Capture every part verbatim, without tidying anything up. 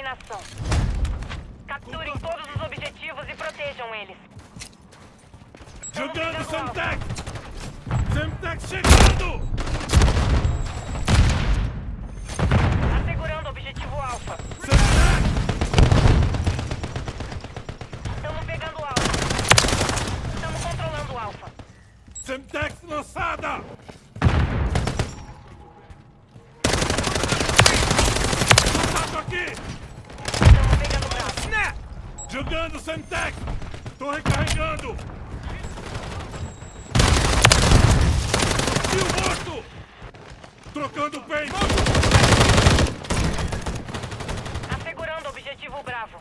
dominação. Capturem todos os objetivos e protejam eles. Jogando Semtex! Semtex chegando! Assegurando o objetivo Alpha. Semtex! Estamos pegando o Alpha. Estamos controlando o Alpha. Semtex lançada! Contato aqui! Estamos pegando o Bravo. Snap! Jogando Semtex! Tô recarregando! Tio morto! Trocando o peito! Assegurando o objetivo Bravo.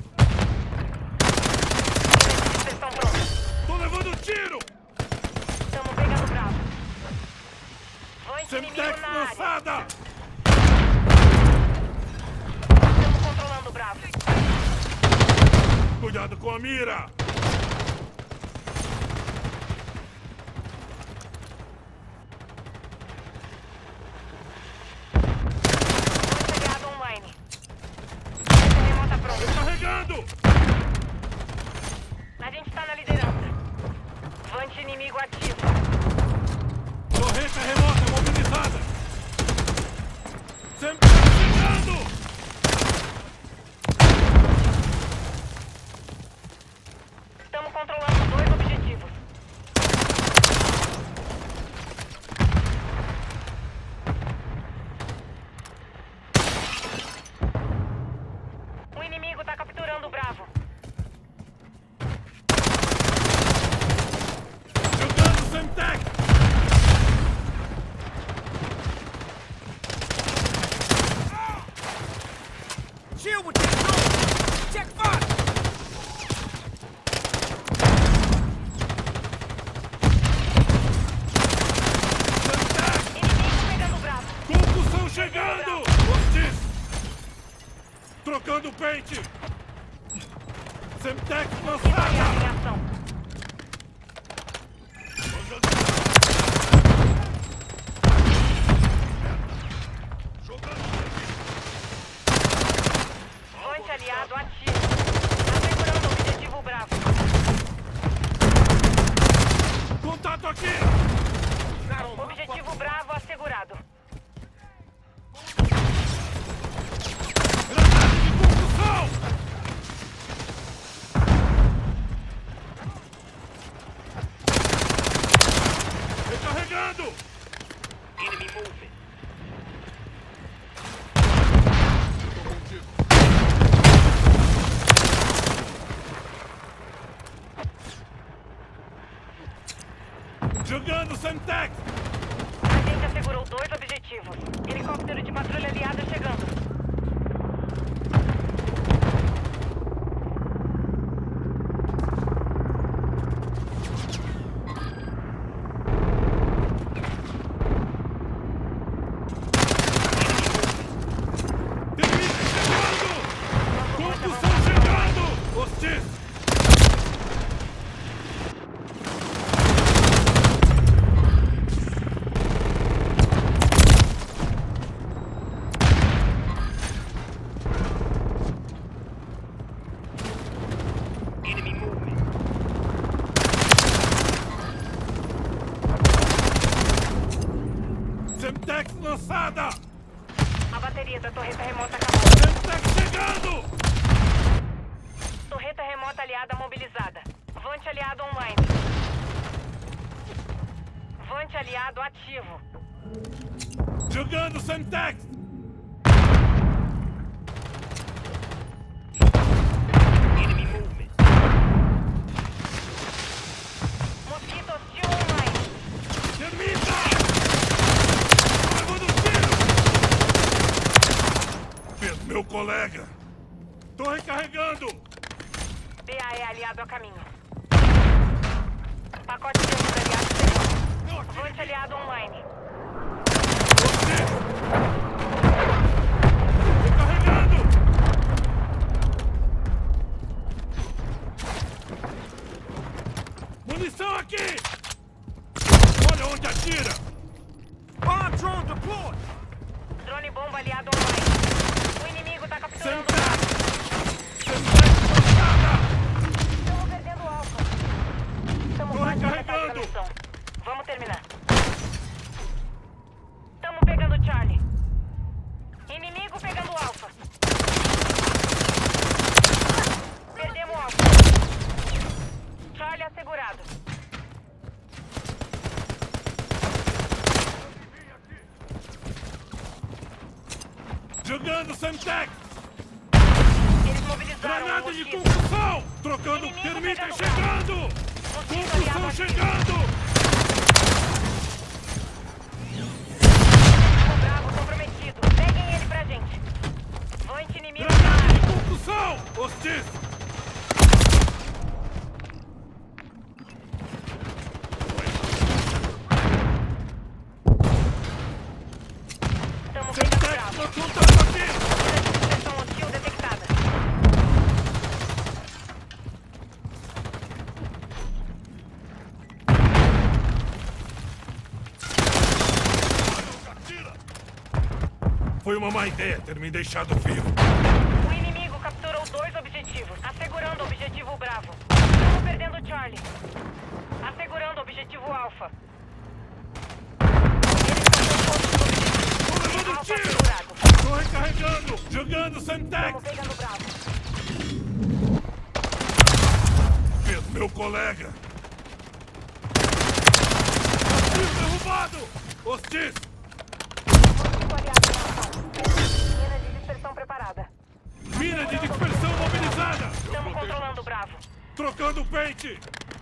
Dispersão pronta. Tô levando tiro! Estamos pegando Bravo. Vante inimigo Semtex na área. lançada! Estamos controlando o Bravo. Cuidado com a mira! Vante aliado online. Defesa remota pronta. Carregando! A gente tá na liderança. Vante inimigo ativo. Torreta remota mobilizada! Semtex chegando! Estamos controlando dois objetivos. O inimigo está capturando o Bravo. Jogando Semtex! Shield with that drone! Check fire! Inimigo pegando o Bravo. Concussão chegando! Hostis! Trocando pente! Semtex Aliado lançada! em ação. Vante aliado ativo. Assegurando o objetivo Bravo. Contato aqui! Objetivo Bravo assegurado. Granada de concussão! Recarregando! Enemy movement. Jogando Semtex! A gente assegurou dois objetivos. Helicóptero de patrulha aliada chegando. Termina chegando! Concussão chegando! Hostis! Enemy movement. Semtex lançada! A bateria da torreta remota acabou. Semtex chegando! Torreta remota aliada mobilizada. Vante aliado online. Vante aliado ativo. Jogando Semtex! Enemy movement. Mosquito hostil online. Termita! Tô levando tiro! Fez meu colega! Tô recarregando! B A E aliado a caminho. Pacote de ajuda aliado chegando. Vante aliado online. Hostis! Recarregando! Munição aqui! Olha onde atira! Bomb drone deployed! Drone bomba aliado online. O inimigo tá capturando o Semtex! Bravo. Semtex lançada! Estamos perdendo o Alpha. Estamos Tô quase na metade da recarregando. missão. Vamos terminar. Estamos pegando o Charlie. Inimigo pegando o Alpha. Perdemos o Alpha. Charlie assegurado. Jogando Semtex! Eles mobilizaram Granada o de mosquito. concussão! Trocando Inimigo termita pegando chegando! Mosquito aliado Concussão ativo. chegando! O Bravo comprometido. Peguem ele pra gente. Voante inimigo na Granada área. de concussão! Hostis! Estamos pegando o Semtex Bravo. no contato aqui! Mira de dispersão hostil detectada. Foi uma má ideia ter me deixado vivo. O inimigo capturou dois objetivos, assegurando o objetivo Bravo. Estamos perdendo o Charlie. Assegurando o objetivo Alpha. Tô levando um Alpha tiro! assegurado. Tô recarregando! Jogando Semtex! Estamos pegando o Bravo. Fez meu colega! Hostil derrubado! Hostis! Mosquito aliado em ação. Mina de dispersão preparada. Mina de dispersão mobilizada! Estamos controlando o Bravo. Trocando o pente!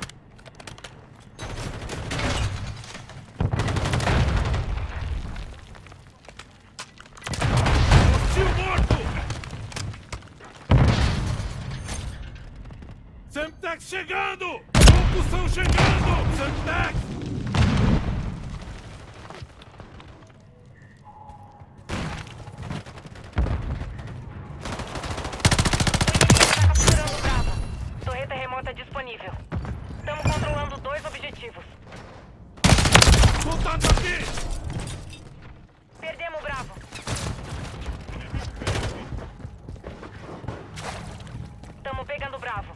Hostil morto! Semtex chegando! Concussão chegando! Semtex! O inimigo está capturando o Bravo. Torreta remota disponível. Estamos controlando dois objetivos. Contato aqui! Perdemos o Bravo. Estamos pegando o Bravo.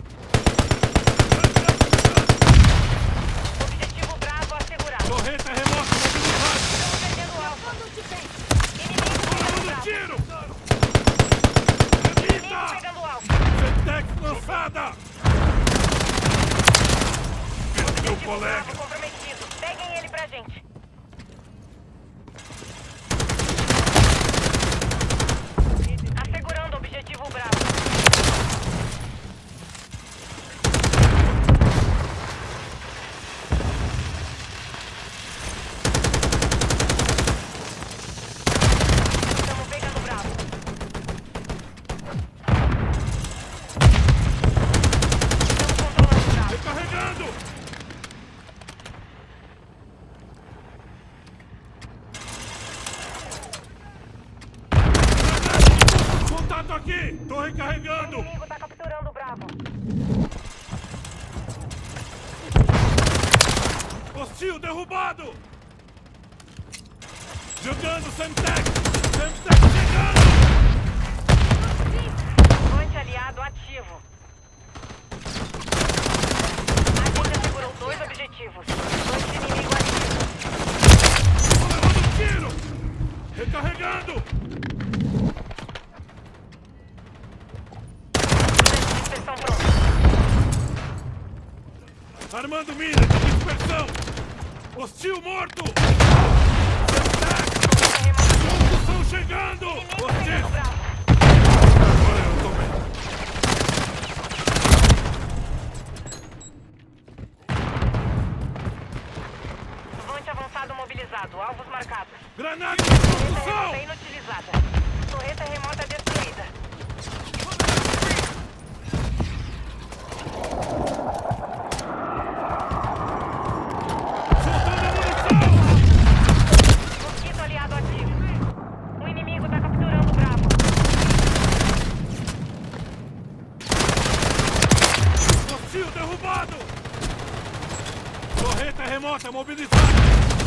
Objetivo Bravo assegurado. Torreta remota mobilizada! Estamos perdendo o Alpha. Inimigo pegando o Dando Bravo. tiro! Inimigo Evita! pegando o Alpha. Semtex lançada! Fez meu Objetivo colega! Bravo comprometido. Peguem ele pra gente. Assegurando o objetivo Bravo. Estamos pegando o Bravo. Estamos controlando o Bravo. Recarregando! Contato aqui! Tô O recarregando! inimigo tá capturando o Bravo. Hostil derrubado! Jogando Semtex! Semtex chegando! Voante aliado ativo. A gente assegurou dois objetivos. Voante inimigo ativo. Tô levando um tiro! Recarregando! Mina de dispersão pronta. Armando mina de dispersão! Hostil morto! Semtex! Torreta remota. Concussão chegando! Inimigo pegando o Hostil! Bravo. Agora eu tô vendo. Voante avançado mobilizado. Alvos marcados. Granada de Torreta concussão! remota inutilizada. Torreta remota destruída. Soltando a munição! Mosquito aliado ativo. O inimigo tá capturando o Bravo. Hostil derrubado! Torreta remota mobilizada!